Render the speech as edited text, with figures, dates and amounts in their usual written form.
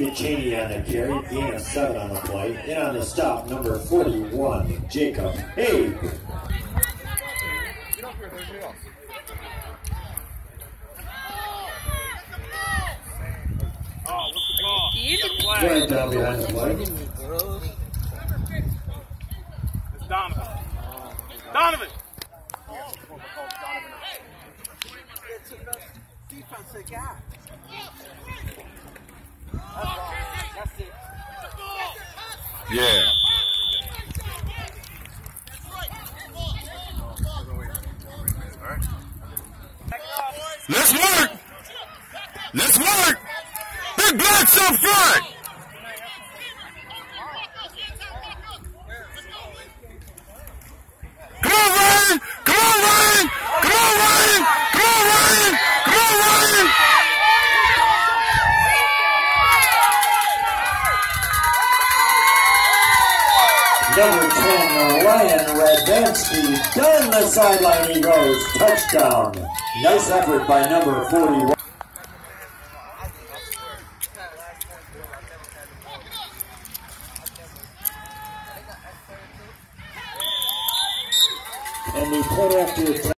get Chaney on the carry, gain a 7 on the play. In on the stop, number 41, Jacob Haig. Right down behind the play. It's Donovan. Donovan! It's enough defense they got. That's it. Yeah. Let's work! Let's work! Big blocks up front! Come on, Ryan! Come on, Ryan! Come on, Ryan! Come on, Ryan! Come on, Ryan! Number 10, Ryan Radvansky. Down the sideline he goes. Touchdown. Nice effort by number 41. And we put after